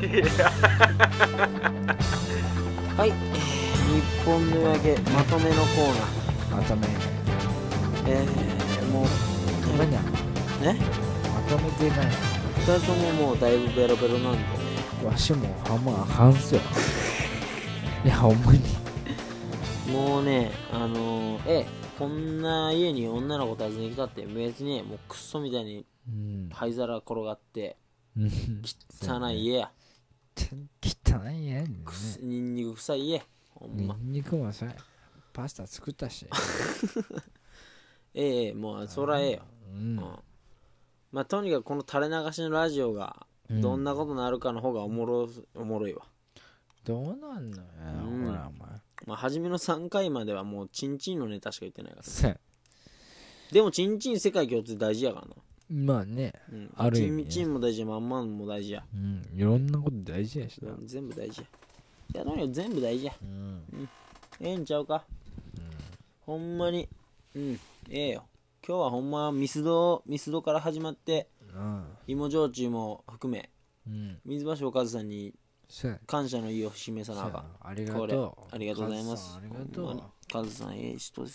はい、日本の夜明けまとめのコーナー。 まとめもうダメだね、 まとめてない 2人とももうだいぶベロベロなんで、 わしもあんまあかんすよいやほんまにもうね、こんな家に女の子訪ね来たって別にもうクソみたいに灰皿転がって汚い家や、 汚い家ね。 ニンニク臭い家、ほんま。 ニンニクもさパスタ作ったしもうそらええよ。まあとにかくこの垂れ流しのラジオがどんなことになるかの方がおもろいわ。 どうなんのよ、ほらお前。 まあ初めの3回まではもうチンチンのネタしか言ってないから、 せんでもチンチン世界共通大事やからな。 まあね、ある意味ねチンも大事や、まんまんも大事や。 いろんなこと大事やしな。 全部大事や。いや、とにかく全部大事や。ええんちゃうか。ほんまに。ええよ。今日はほんまミスドから始まって、芋焼酎も含め、水橋おかずさんに感謝の意を示さなあかん。 ありがとう。 ありがとうございます。 ありがとう。 カズさん、ええ人です。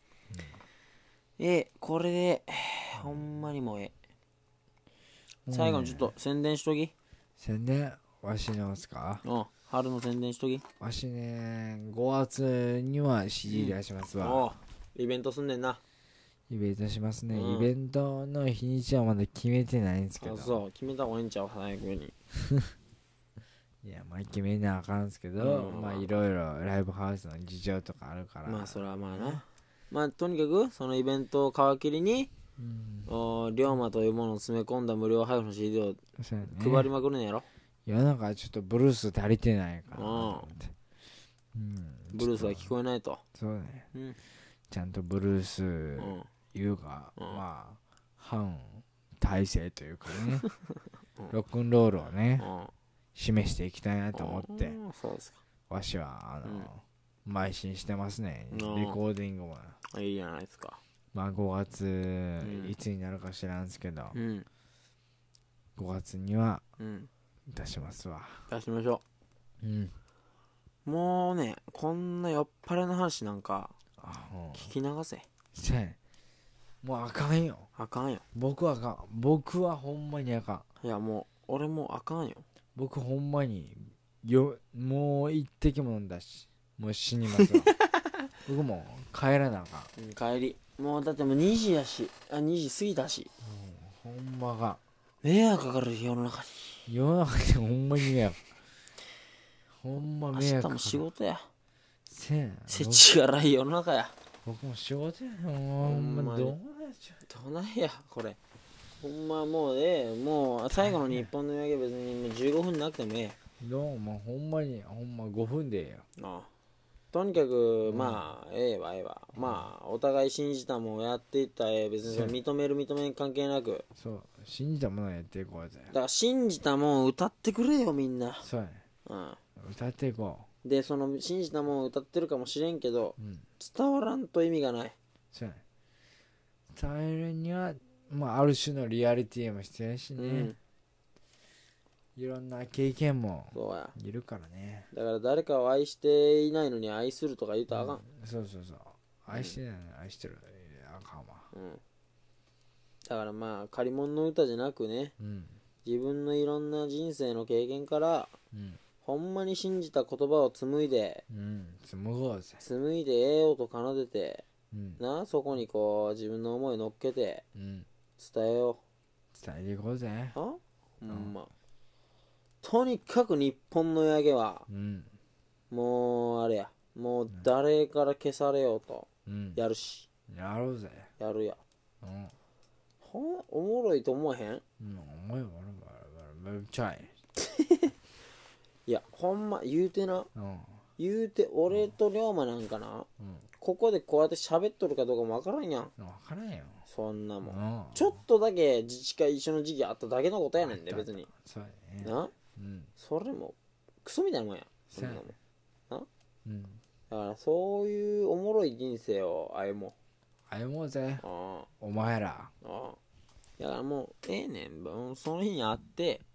これで、ほんまにもうええ。最後にちょっと宣伝しとき。 宣伝わしのすか。 春の宣伝しとき。 わしね、5月には CD 出しますわ。 イベントすんねんな。 イベントしますね。イベントの日にちはまだ決めてないんですけど。 そう、決めた方がいいんちゃう、最後に。 いや、まあ決めなあかんすけど、まあいろいろライブハウスの事情とかあるから。 まあそれはまあな。まあとにかくそのイベントを皮切りに、龍馬というものを詰め込んだ無料配布の CD を配りまくるんやろ。 世の中ちょっとブルース足りてないからなと思って。 ブルースが聞こえないと。 そうね。ちゃんとブルースいうか、まあ反体制というかね、ロックンロールをね、示していきたいなと思って、わしは邁進してますね。レコーディングもいいじゃないですか。 まあ5月いつになるか知らんすけど、5月には出しますわ。 出しましょう。もうね、こんな酔っ払いの話なんか聞き流せ。 もうあかんよ。 あかんよ。 僕はあかん。僕はほんまにあかん。 いやもう俺もあかんよ。 僕ほんまにもう一滴も飲んだし、もう死にますわ。僕も帰らなあかん。帰り。もうだってもう2時やし、2時過ぎたし。 ほんまが迷惑かかる世の中に。 世の中でほんまに迷惑。ほんま迷惑かかる。 明日も仕事や。 せちがらい世の中や。 僕も仕事や。ほんまどうなんやこれ。ほんまもうもう最後の日本の夜明け別にもう15分なくてもええ。 どうもほんまにほんま5分でええよ。 とにかくまあええわ。まあお互い信じたもんやっていったら別に認める認めん関係なく、 そう信じたものやっていこうぜ。 だから信じたもん歌ってくれよみんな。 そうやね。歌っていこう。でその信じたもん歌ってるかもしれんけど、伝わらんと意味がない。 そうやね。伝えるにはまあある種のリアリティも必要やしね。いろんな経験もいるからね。 だから誰かを愛していないのに愛するとか言うとあかん。 そう愛してないのに愛してるあかんわ。 だからまあ借り物の歌じゃなくね、自分のいろんな人生の経験から、ほんまに信じた言葉を紡いで、紡いでええ音奏でて、そこにこう自分の思い乗っけて伝えよう。伝えていこうぜ。 ほんま。とにかく日本の夜明けは、もうあれや、もう誰から消されようとやるし、 やろうぜ。 やるや。おもろいと思わへん？ おもろいちゃい。 いやほんま言うて俺と龍馬なんかな、ここでこうやって喋っとるかどうかもわからんやん。 わからんよそんなもん。ちょっとだけ自治会一緒の時期あっただけのことやねんで別に。 そうやね。 な、それもクソみたいなもんや。そんなもんな。だからそういうおもろい人生を歩もうぜ。お前ら。 だからもうええねん、その日に会って、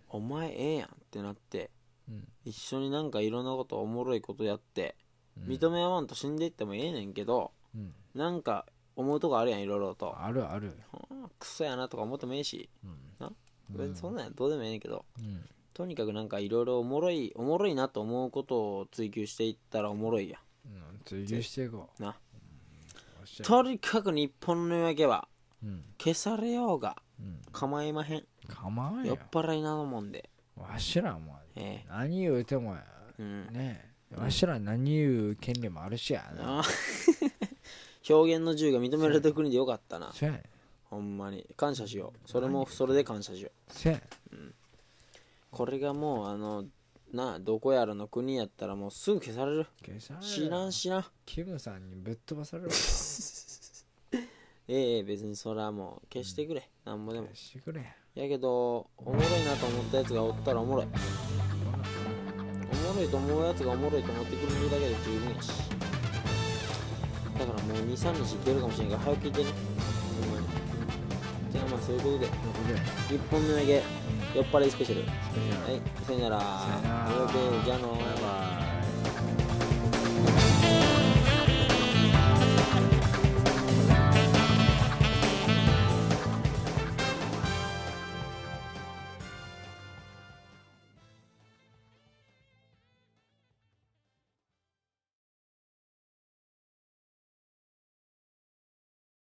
お前ええやんってなって、 うん、 一緒になんかいろんなことおもろいことやって、認め合わんと死んでいってもええねんけど、なんか思うとこあるやん、いろいろと。 あるある。 クソやなとか思ってもええし、な、そんなんやどうでもええねんけど、とにかくなんかいろいろおもろいなと思うことを追求していったらおもろいやん。 追求していこうな。とにかく日本の夜明けは、消されようが構いまへん。酔っ払いなのもんで。 わしらも何言うてもね、わしら何言う権利もあるしやな。 表現の自由が認められた国でよかったな。 そうやね。 ほんまに感謝しよう。それもそれで感謝しよう。 そうやね。 これがもうどこやらの国やったらもうすぐ消される。知らんしな。 キムさんにぶっ飛ばされるわ。 別にそれはもう消してくれ。なんもでも。 消してくれ。 やけどおもろいなと思ったやつがおったらおもろい。おもろいと思うやつがおもろいと思ってくれるだけで十分やし。だからもう 2,3 日いけるかもしれんから早く聞いてね。ほんまに。じゃあまあそういうことで日本の夜明け酔っ払いスペシャル。はい、さよなら。じゃあのー。